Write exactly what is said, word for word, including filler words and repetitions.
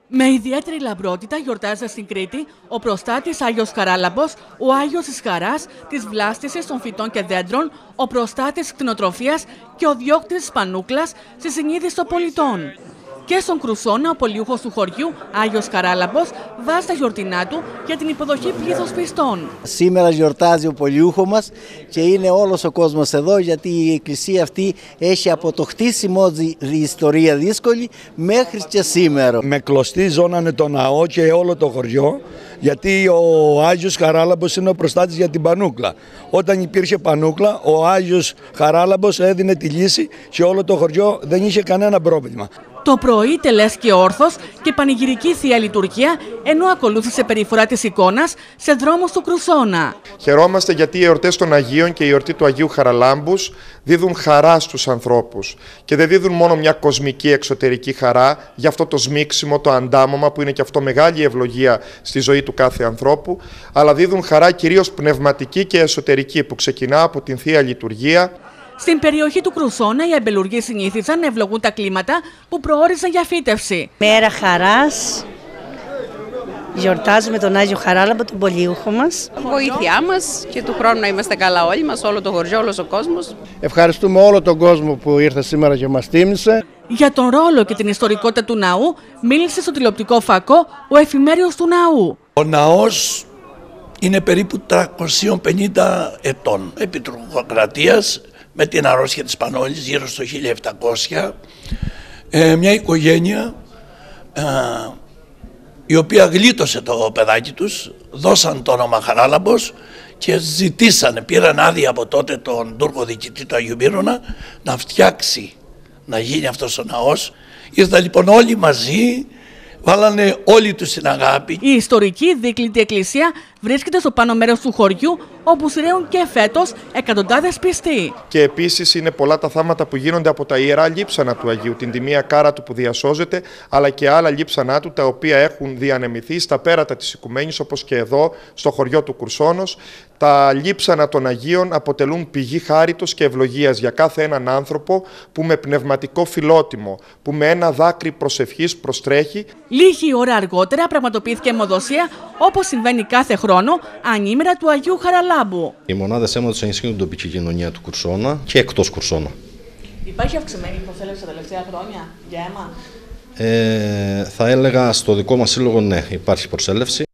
Με ιδιαίτερη λαμπρότητα γιορτάζεται στην Κρήτη ο προστάτης Άγιος Χαράλαμπος, ο Άγιος της Χαράς, της βλάστησης των φυτών και δέντρων, ο προστάτης κτηνοτροφίας και ο διώκτης της πανούκλας στη συνείδηση των πολιτών. Και στον Κρουσόνα, ο πολιούχος του χωριού, Άγιος Χαράλαμπος, βάζει τα γιορτινά του για την υποδοχή πλήθος πιστών. Σήμερα γιορτάζει ο πολιούχο μας και είναι όλος ο κόσμος εδώ, γιατί η εκκλησία αυτή έχει από το χτίσιμο η ιστορία δύσκολη μέχρι και σήμερα. Με κλωστή ζώνανε το ναό και όλο το χωριό, γιατί ο Άγιος Χαράλαμπος είναι ο προστάτης για την πανούκλα. Όταν υπήρχε πανούκλα, ο Άγιος Χαράλαμπος έδινε τη λύση και όλο το χωριό δεν είχε κανένα πρόβλημα. Το πρωί τελέσκει όρθος και πανηγυρική Θεία Λειτουργία, ενώ ακολούθησε περιφορά της εικόνας σε δρόμους του Κρουσόνα. Χαιρόμαστε γιατί οι εορτές των Αγίων και η εορτή του Αγίου Χαραλάμπους δίδουν χαρά στους ανθρώπους. Και δεν δίδουν μόνο μια κοσμική εξωτερική χαρά για αυτό το σμίξιμο, το αντάμωμα που είναι και αυτό μεγάλη ευλογία στη ζωή του κάθε ανθρώπου, αλλά δίδουν χαρά κυρίως πνευματική και εσωτερική που ξεκινά από την Θεία Λειτουργία. Στην περιοχή του Κρουσόνα οι αμπελουργοί συνήθιζαν να ευλογούν τα κλίματα που προόριζαν για φύτευση. Μέρα χαράς, γιορτάζουμε τον Άγιο Χαράλαμπο, τον πολιούχο μας. Βοήθειά μας και του χρόνου να είμαστε καλά όλοι μας, όλο το χωριό, όλος ο κόσμος. Ευχαριστούμε όλο τον κόσμο που ήρθε σήμερα και μας τίμησε. Για τον ρόλο και την ιστορικότητα του ναού μίλησε στο τηλεοπτικό φακό ο εφημέριος του ναού. Ο ναός είναι περίπου τριακόσια πενήντα ετών επί τουρκοκρατίας, με την αρρώστια της Πανόλης γύρω στο χίλια επτακόσια, ε, μια οικογένεια ε, η οποία γλίτωσε το παιδάκι τους, δώσαν το όνομα Χαράλαμπος και ζητήσανε, πήραν άδεια από τότε τον Τούρκο διοικητή του Αγίου Μύρονα να φτιάξει, να γίνει αυτός ο ναός. Ήρθαν λοιπόν όλοι μαζί, βάλανε όλοι τους την αγάπη. Η ιστορική δίκλητη εκκλησία βρίσκεται στο πάνω μέρος του χωριού, όπου σειραίουν και φέτος εκατοντάδες πιστοί. Και επίσης είναι πολλά τα θάματα που γίνονται από τα ιερά λείψανα του Αγίου, την τιμία κάρα του που διασώζεται, αλλά και άλλα λείψανά του, τα οποία έχουν διανεμηθεί στα πέρατα της οικουμένης, όπως και εδώ στο χωριό του Κουρσόνος. Τα λείψανα των Αγίων αποτελούν πηγή χάριτος και ευλογίας για κάθε έναν άνθρωπο που με πνευματικό φιλότιμο, που με ένα δάκρυ προσευχής προστρέχει. Λίγη ώρα αργότερα πραγματοποιήθηκε αιμοδοσία, όπως συμβαίνει κάθε χρόνο, ανήμερα του Αγίου Χαραλάμπου. Οι μονάδες αίματος ενισχύουν την τοπική κοινωνία του Κουρσόνα και εκτός Κουρσόνα. Υπάρχει αυξημένη προσέλευση τα τελευταία χρόνια για αίμα? Ε, θα έλεγα στο δικό μας σύλλογο ναι, υπάρχει προσέλευση.